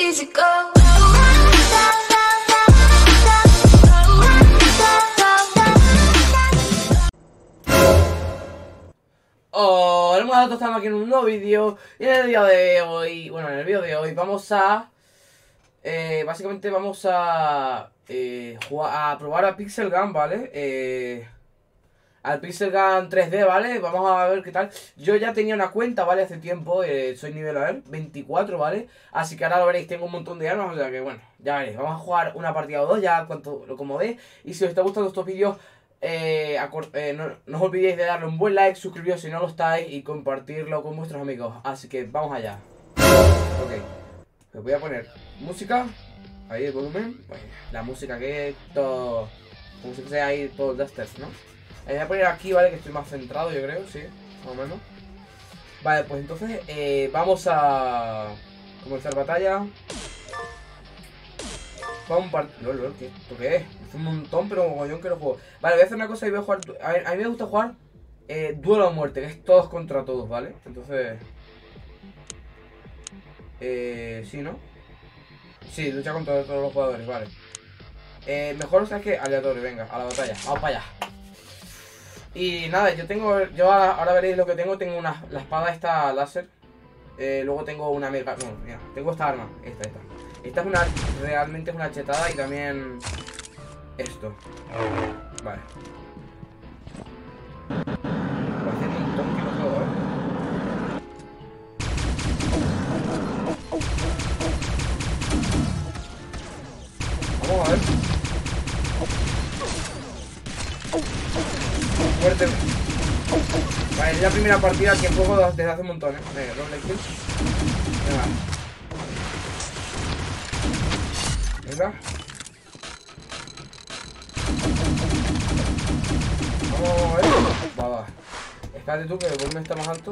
easy go. Hola, nosotros estamos aquí en un nuevo vídeo. Y en el vídeo de hoy, vamos a básicamente vamos a jugar, a probar a Pixel Gun, ¿vale? Al Pixel Gun 3D, ¿vale? Vamos a ver qué tal. Yo ya tenía una cuenta, ¿vale? Hace tiempo, soy nivel, a ver, 24, ¿vale? Así que ahora lo veréis, tengo un montón de armas, o sea que bueno, ya veréis. Vamos a jugar una partida o dos, ya cuanto lo como veis. Y si os está gustando estos vídeos, no os olvidéis de darle un buen like, suscribiros si no lo estáis y compartirlo con vuestros amigos. Así que vamos allá. Ok, os voy a poner música. Ahí el volumen, pues la música que es todo, como si fuese ahí todo el Dusters, ¿no? Voy a poner aquí, ¿vale? Que estoy más centrado, yo creo, sí, más o menos. Vale, pues entonces vamos a comenzar batalla. Lol, ¿esto qué es? Es un montón, pero mogollón que lo juego. Vale, voy a hacer una cosa y voy a jugar. A mí me gusta jugar duelo a muerte, que es todos contra todos, ¿vale? Entonces. Sí, ¿no? Sí, lucha contra todos los jugadores, vale. Mejor, ¿sabes qué? Aleatorio, venga, a la batalla. Vamos para allá. Y nada, yo ahora veréis lo que tengo. Tengo la espada esta láser. Luego tengo una mega. No, mira, tengo esta arma. Esta. Esta es realmente es una chetada y también esto. Vale. Parece un montón que no juego, Vamos a ver. Fuerte. Vale, es la primera partida que juego desde hace un montón, Venga, doble kill. Venga. Vamos a ver. Va. Espérate tú que el volumen está más alto.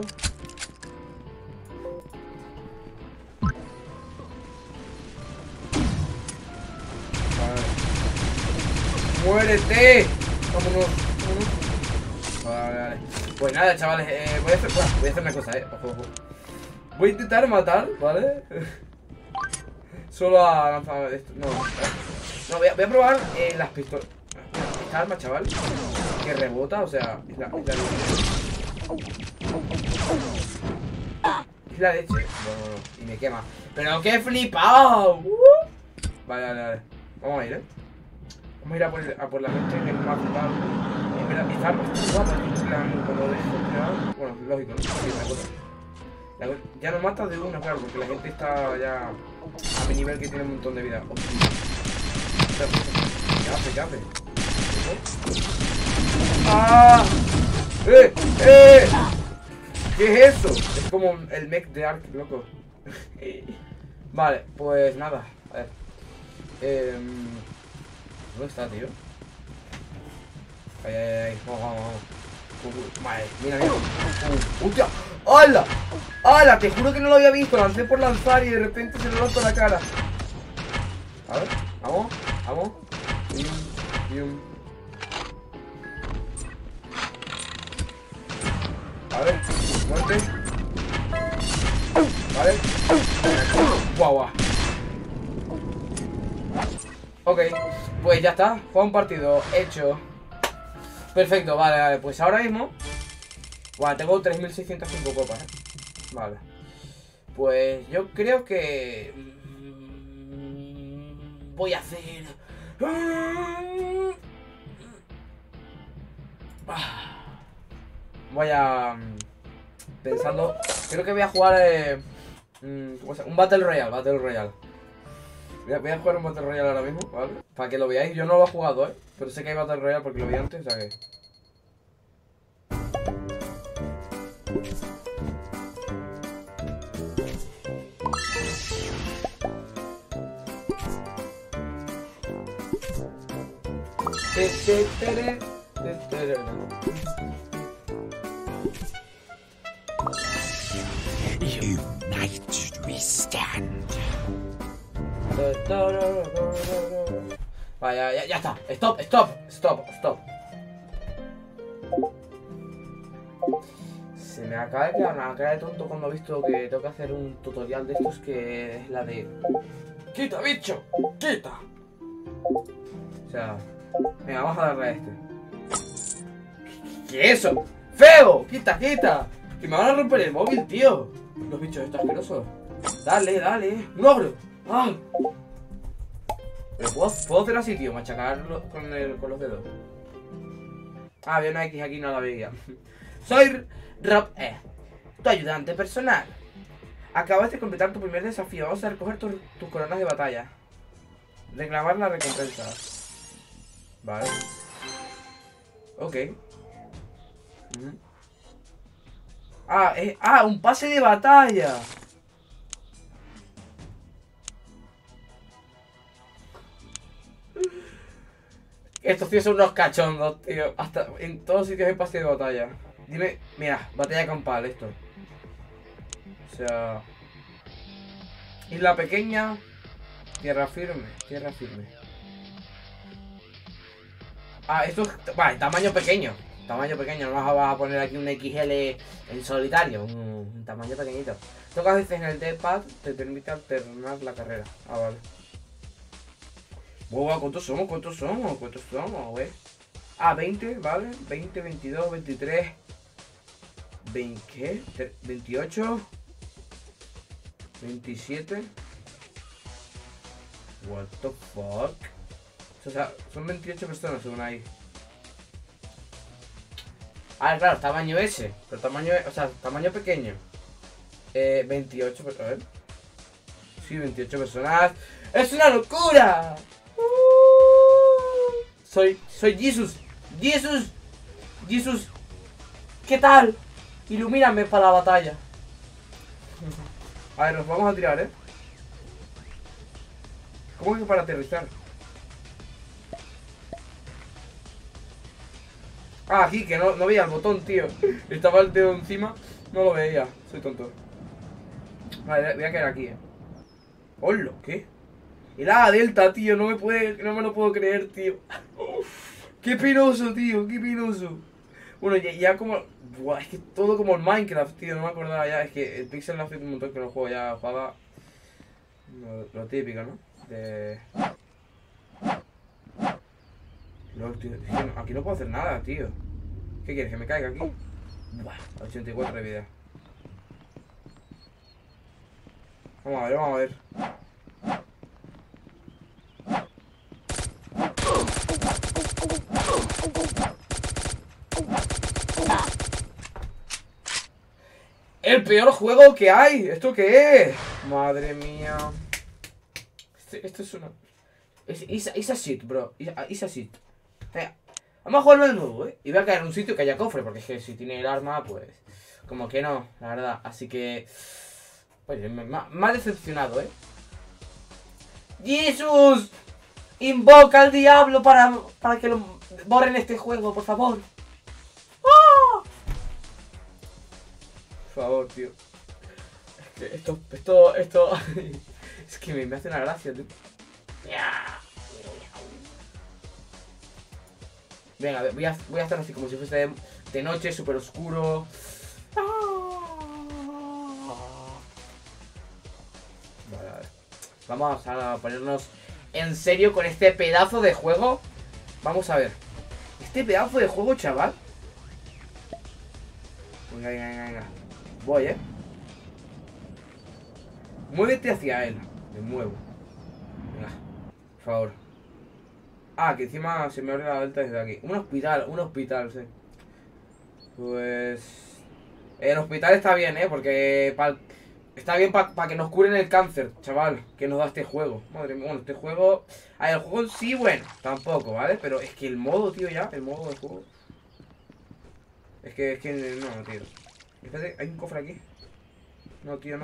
Vale. ¡Muérete! Vámonos. Vale. Pues nada, chavales, voy a hacer una cosa, ojo. Voy a intentar matar, ¿vale? Solo a lanzar esto. No, voy a probar las pistolas. Esta arma, chaval, que rebota, o sea, es la leche. No. Y me quema. Pero qué flipado. Vale. Vamos a ir, Vamos a ir a por la gente que es más flipado. Esta arma está guapa, cuando dejo. Bueno, lógico, ¿no? Sí, una cosa. Ya no matas de una, claro, porque la gente está ya a mi nivel, que tiene un montón de vida. ¿Qué hace? ¡Ah! ¿Qué es eso? Es como el mech de Ark, loco. Vale, pues nada. A ver. ¿Dónde está, tío? Ahí. Vamos. Vale, mira. ¡Hostia! ¡Hala! ¡Hala! Te juro que no lo había visto. Lancé por lanzar y de repente se lo lanzó la cara. A ver, vamos. A ver, muerte. Vale. Guau. Ok, pues ya está. Fue un partido hecho. Perfecto, vale, pues ahora mismo. Vale, tengo 3605 copas, Vale. Pues yo creo que voy a hacer. Voy a pensando. Creo que voy a jugar un Battle Royale. Voy a jugar un Battle Royale ahora mismo, ¿vale? Para que lo veáis. Yo no lo he jugado, pero sé que hay Battle Royale porque lo vi antes, o sea que. United we stand. Vale, ya está. Stop. Se me acaba de quedar una cara de tonto cuando he visto que tengo que hacer un tutorial de estos que es la de... ¡Quita, bicho! ¡Quita! O sea... Venga, vamos a darle a este. ¿Qué es eso? ¡Feo! ¡Quita, quita! Que me van a romper el móvil, tío. Los bichos estos asquerosos. Dale, dale. ¡Un ogro! ¡Ah! Pero puedo hacer así, tío. Machacarlo con los dedos. Ah, había una X aquí, no la veía. Soy Rob E, tu ayudante personal. Acabas de completar tu primer desafío. Vamos a recoger tus coronas de batalla. Reclamar la recompensa. Vale. Ok. Un pase de batalla. Estos tíos son unos cachondos, tío. Hasta en todos sitios hay pase de batalla. Dime, mira, batalla campal esto. O sea... Isla pequeña. Tierra firme, tierra firme. Ah, esto es... Vale, tamaño pequeño. Tamaño pequeño, no vas a poner aquí un XL en solitario. Un tamaño pequeñito. Tocas veces en el D-pad, te permite alternar la carrera. Ah, vale. Wow, ¿cuántos somos? ¿Cuántos somos? ¿Cuántos somos, güey? Ah, 20, ¿vale? 20, 22, 23... ¿20 qué? 28... 27... What the fuck? O sea, son 28 personas según ahí. Ah, claro, tamaño ese. Pero tamaño, o sea, tamaño pequeño. 28, a ver. Sí, 28 personas. ¡Es una locura! Soy Jesus. Jesus. ¿Qué tal? Ilumíname para la batalla. A ver, nos vamos a tirar, ¿eh? ¿Cómo que para aterrizar? Ah, aquí, que no veía el botón, tío. Estaba el dedo encima. No lo veía. Soy tonto. Vale, voy a caer aquí, ¡Hola! ¿Qué? El A Delta, tío. No me lo puedo creer, tío. ¡Qué penoso, tío! ¡Qué penoso! Bueno, ya como... Buah, es que todo como el Minecraft, tío. No me acordaba ya. Es que el Pixel hace un montón que no juego. Ya jugaba... Lo típico, ¿no? No, tío, es que aquí no puedo hacer nada, tío. ¿Qué quieres? ¿Que me caiga aquí? Buah, 84 de vida. Vamos a ver. ¡El peor juego que hay! ¿Esto qué es? Madre mía. Esto es una... It's a shit, bro. It's a shit. Vamos a jugarlo de nuevo, Y voy a caer en un sitio que haya cofre, porque es que si tiene el arma, pues... Como que no, la verdad. Así que... Oye, me ha decepcionado, ¡Jesús! Invoca al diablo para que lo borren este juego, por favor. ¡Oh! Por favor, tío. Es que esto... Es que me hace una gracia, tío. Venga, voy a estar así como si fuese de noche, súper oscuro. Vale. Vamos a ponernos en serio con este pedazo de juego. Vamos a ver. Este pedazo de juego, chaval. Venga. Voy, Muévete hacia él. Me muevo. Venga, por favor. Ah, que encima se me abre la delta desde aquí. Un hospital, sí. Pues... El hospital está bien, porque... Está bien para que nos curen el cáncer, chaval, que nos da este juego. Madre mía, bueno, este juego... A ver, el juego en sí, bueno, tampoco, ¿vale? Pero es que el modo, tío, ya, el modo del juego... Es que no, tío. Espérate, hay un cofre aquí. No, tío, no.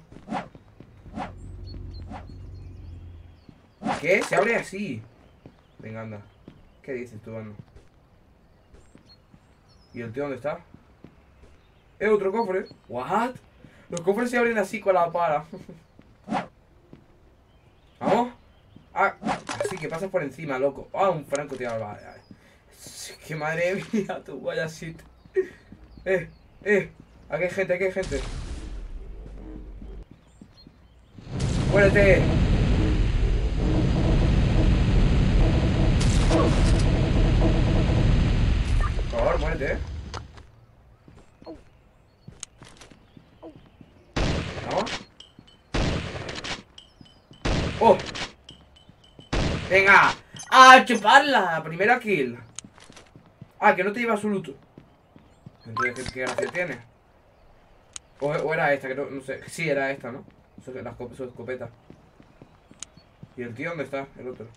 ¿Qué? Se abre así. Venga, anda. ¿Qué dices tú, anda? ¿Y el tío dónde está? ¿Es otro cofre? ¿What? Los cofres se abren así con la pala. ¿Vamos? Ah, así que pasas por encima, loco. Ah, un francotirador, vale. Que madre mía, tú, vaya shit. Aquí hay gente, aquí hay gente. ¡Muérete! Por favor, muérete. Vamos. ¡Oh! ¡Venga! ¡A chuparla! Primera kill. Ah, que no te lleva su loot. Entonces, ¿qué gracia tiene? O era esta, que no sé. Sí, era esta, ¿no? Su escopeta. ¿Y el tío dónde está? El otro.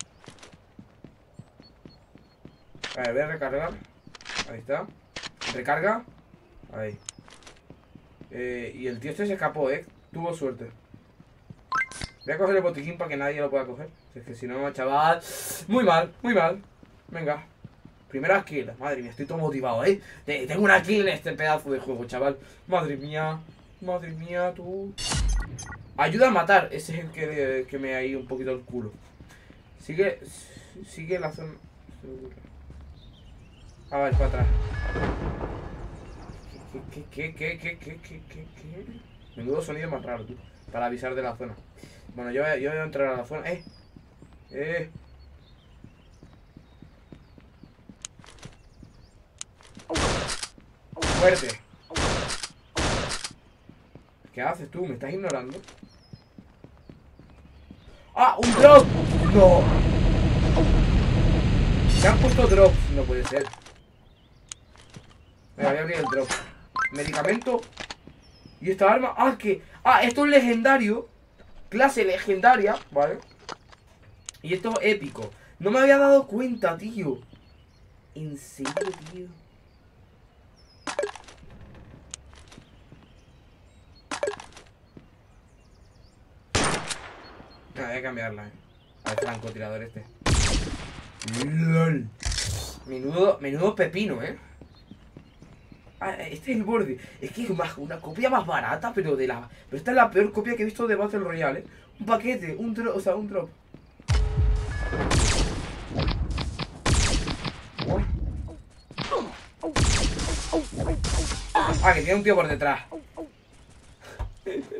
A ver, voy a recargar. Ahí está. Recarga. Ahí. Y el tío este se escapó, tuvo suerte. Voy a coger el botiquín para que nadie lo pueda coger. Es que si no, chaval. Muy mal, muy mal. Venga. Primera kill. Madre mía, estoy todo motivado, Tengo una kill en este pedazo de juego, chaval. Madre mía. Madre mía, tú. Ayuda a matar. Ese es el que me ha ido un poquito el culo. Sigue la zona. A ver, para atrás. ¿Qué? Menudo sonido más raro, tú. Para avisar de la zona. Bueno, yo voy a entrar a la zona. Fuerte. ¿Qué haces tú? ¿Me estás ignorando? ¡Ah! ¡Un drop! ¡No! Se han puesto drops. No puede ser. Venga, voy a abrir el drop. Medicamento. ¿Y esta arma? Ah, que... Ah, esto es legendario. Clase legendaria, ¿vale? Y esto es épico. No me había dado cuenta, tío. ¿En serio, tío? No, voy a cambiarla, al francotirador este. LOL. Menudo pepino, Ah, este es el borde. Es que es una copia más barata, pero esta es la peor copia que he visto de Battle Royale, Un paquete, un drop, o sea, un drop. Ah, que tiene un tío por detrás.